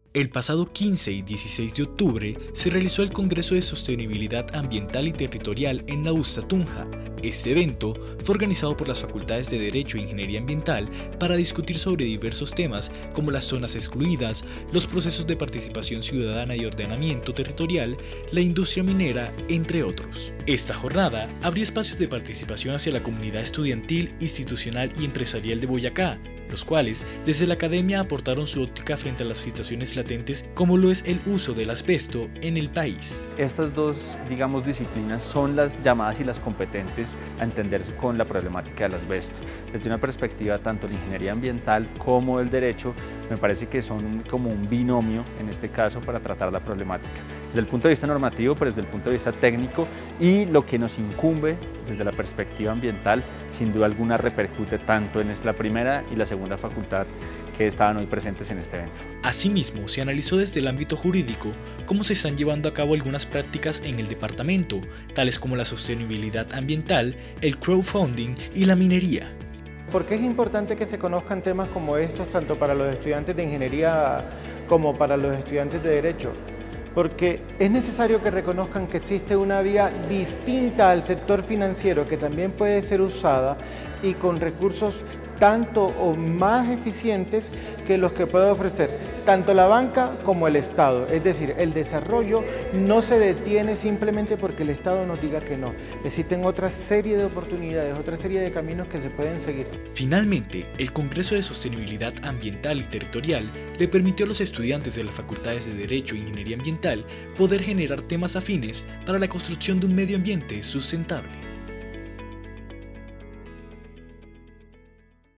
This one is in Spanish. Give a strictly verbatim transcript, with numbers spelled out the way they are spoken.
El pasado quince y dieciséis de octubre se realizó el Congreso de Sostenibilidad Ambiental y Territorial en la U S A Tunja. Este evento fue organizado por las Facultades de Derecho e Ingeniería Ambiental para discutir sobre diversos temas como las zonas excluidas, los procesos de participación ciudadana y ordenamiento territorial, la industria minera, entre otros. Esta jornada abrió espacios de participación hacia la comunidad estudiantil, institucional y empresarial de Boyacá, los cuales desde la academia aportaron su óptica frente a las situaciones latentes como lo es el uso del asbesto en el país. Estas dos, digamos, disciplinas son las llamadas y las competentes a entenderse con la problemática del asbesto. Desde una perspectiva tanto de la ingeniería ambiental como del derecho, me parece que son como un binomio en este caso para tratar la problemática. Desde el punto de vista normativo, pero desde el punto de vista técnico, y lo que nos incumbe desde la perspectiva ambiental, sin duda alguna repercute tanto en la primera y la segunda facultad que estaban hoy presentes en este evento. Asimismo, se analizó desde el ámbito jurídico cómo se están llevando a cabo algunas prácticas en el departamento, tales como la sostenibilidad ambiental, el crowdfunding y la minería. ¿Por qué es importante que se conozcan temas como estos tanto para los estudiantes de ingeniería como para los estudiantes de derecho? Porque es necesario que reconozcan que existe una vía distinta al sector financiero que también puede ser usada y con recursos tanto o más eficientes que los que puede ofrecer tanto la banca como el Estado. Es decir, el desarrollo no se detiene simplemente porque el Estado nos diga que no. Existen otra serie de oportunidades, otra serie de caminos que se pueden seguir. Finalmente, el Congreso de Sostenibilidad Ambiental y Territorial le permitió a los estudiantes de las Facultades de Derecho e Ingeniería Ambiental poder generar temas afines para la construcción de un medio ambiente sustentable.